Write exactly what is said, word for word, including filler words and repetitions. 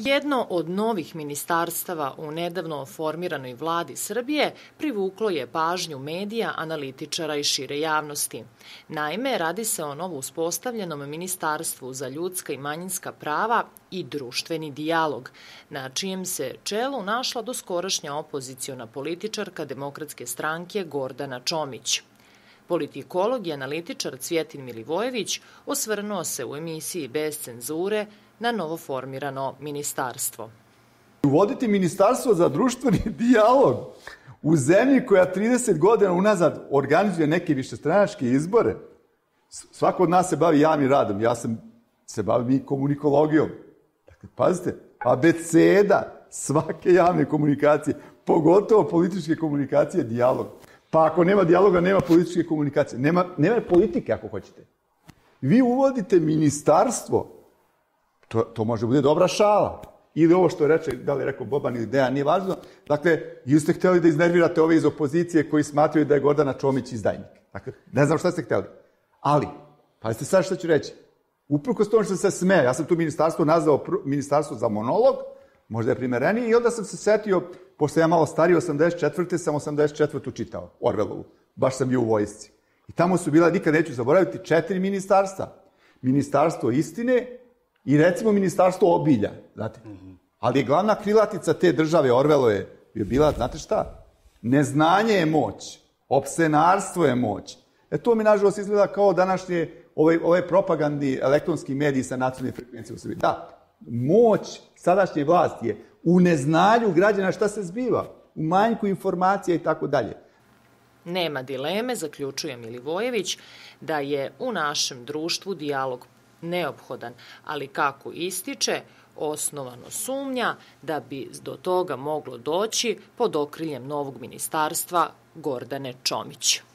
Jedno od novih ministarstava u nedavno formiranoj vladi Srbije privuklo je pažnju medija, analitičara i šire javnosti. Naime, radi se o novo uspostavljenom Ministarstvu za ljudska i manjinska prava i društveni dijalog, na čijem se čelu našla doskorašnja opoziciona političarka Demokratske stranke Gordana Čomić. Politikolog i analitičar Cvjetin Milivojević osvrnuo se u emisiji Bez cenzure na novoformirano ministarstvo. Uvoditi ministarstvo za društveni dijalog u zemlji koja trideset godina unazad organizuje neke višestranačke izbore. Svako od nas se bavi javnim radom, ja sam se bavim i komunikologijom. Dakle, pazite, abeceda svake javne komunikacije, pogotovo političke komunikacije, dijalog. Pa ako nema dijaloga, nema političke komunikacije. Nema, nema politike, ako hoćete. Vi uvodite ministarstvo, to, to može bude dobra šala. Ili ovo što reče, da li je rekao Boban ili Dejan, nije važno. Dakle, ili ste hteli da iznervirate ove iz opozicije koji smatraju da je Gordana Čomić izdajnik. Dakle, ne znam šta ste hteli. Ali, pazite sad što ću reći. Uprkos tome što se smeje, ja sam tu ministarstvo nazvao ministarstvo za monolog, možda je primereniji, i onda sam se setio, pošto ja malo stariji, osamdeset četvrte sam osamdeset četvrtu čitao, Orvelovu. Baš sam bio u vojsci. I tamo su bila, nikad neću zaboraviti, četiri ministarstva. Ministarstvo istine i recimo ministarstvo obilja, znate. Ali je glavna krilatica te države, Orvelove, je bila, znate šta? Neznanje je moć, opsenarstvo je moć. E to mi, nažalost, izgleda kao današnje ove, ove propagandni elektronski mediji sa nacionalne frekvencije u Srbiji. Da, moć sadašnje vlasti je u neznanju građana šta se zbiva, u manjku informacija i tako dalje. Nema dileme, zaključuje Milivojević, da je u našem društvu dijalog neophodan, ali kako ističe, osnovano sumnja da bi do toga moglo doći pod okriljem novog ministarstva Gordane Čomić.